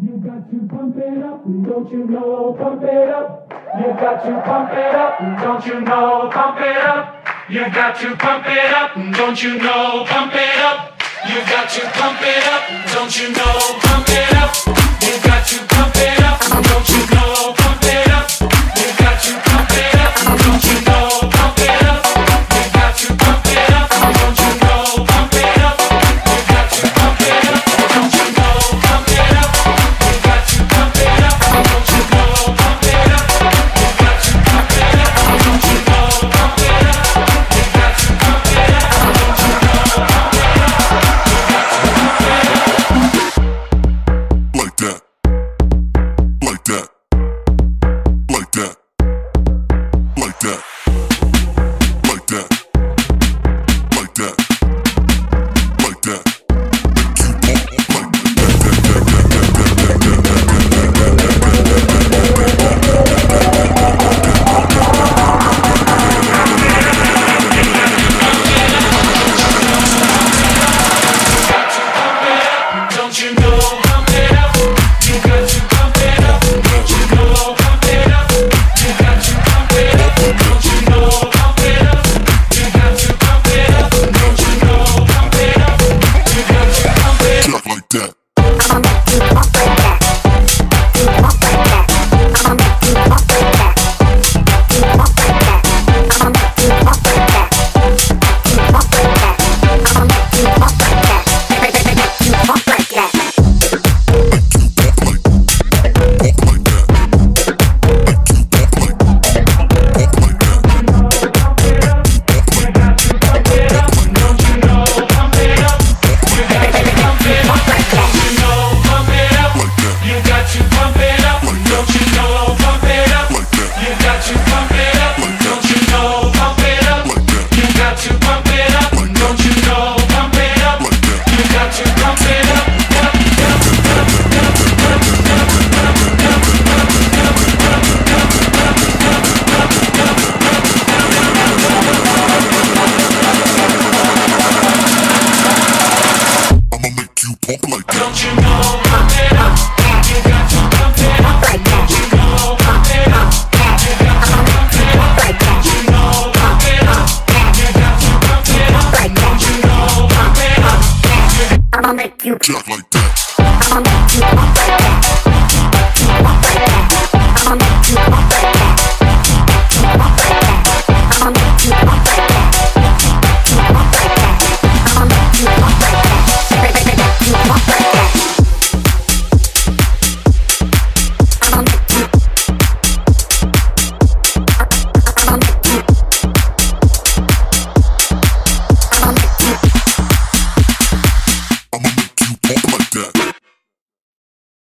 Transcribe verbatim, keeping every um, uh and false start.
You got to pump it up, don't you know? Pump it up. You got to pump it up, don't you know? Pump it up. You got to pump it up, don't you know? Pump it up. You got to pump it up, don't you know? Pump it up. You got to pump it up, don't you know? Pump it up. You got to pump it up, don't you know? Pump it up. You got to pump it up, don't you know? Pump it up. You got to pump it up, don't you know? Pump it up. You got to pump it up, don't you know? Pump it up. You got to pump it up, don't you know? Pump it up. You got to pump it up, don't you know? Pump it up. Like that, like that, like that, like that, like that, like that, like that. Don't you know? Pump it up. You got to pump it up. Don't you know? Pump it up. You got to pump it up. Don't you know? Pump it up. You got to pump it up. Don't you know? Pump it up. You got to pump it up. Just like that. I'ma make you pump like that. You pump like that. I'ma make you pump like that. You pump like that. I'ma make you pump like that. You pump like that. I'ma make you pump like that. Make you pump like that. Pump like that. Don't you know? Pump it up. You got to pump it up. Like that. Don't you know? Pump it up. You got to pump it up. Like that. Don't you know? Pump it up. You got to pump it up. Like that. Don't you know? Pump it up. I'ma make you Just like that. I'ma make you pump